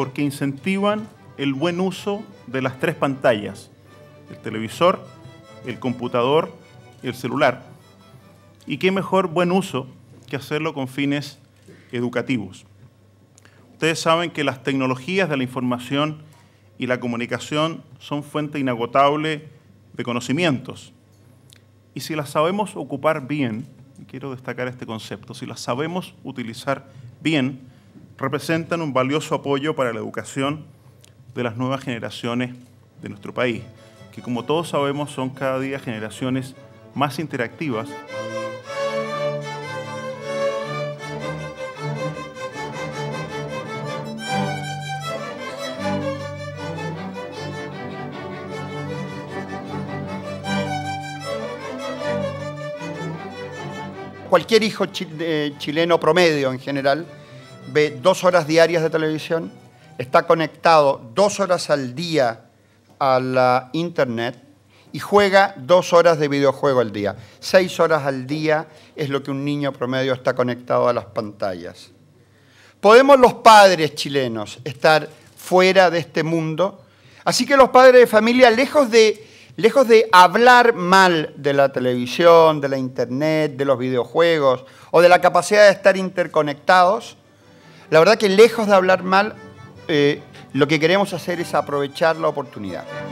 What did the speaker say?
porque incentivan el buen uso de las tres pantallas, el televisor, el computador y el celular. Y qué mejor buen uso que hacerlo con fines educativos. Ustedes saben que las tecnologías de la información y la comunicación son fuente inagotable de conocimientos. Y si las sabemos ocupar bien, quiero destacar este concepto, si las sabemos utilizar bien, representan un valioso apoyo para la educación de las nuevas generaciones de nuestro país, que como todos sabemos son cada día generaciones más interactivas. Cualquier hijo chileno promedio en general ve 2 horas diarias de televisión, está conectado 2 horas al día a la internet y juega 2 horas de videojuego al día. 6 horas al día es lo que un niño promedio está conectado a las pantallas. ¿Podemos los padres chilenos estar fuera de este mundo? Así que los padres de familia, lejos de hablar mal de la televisión, de la internet, de los videojuegos o de la capacidad de estar interconectados, la verdad que lejos de hablar mal, lo que queremos hacer es aprovechar la oportunidad.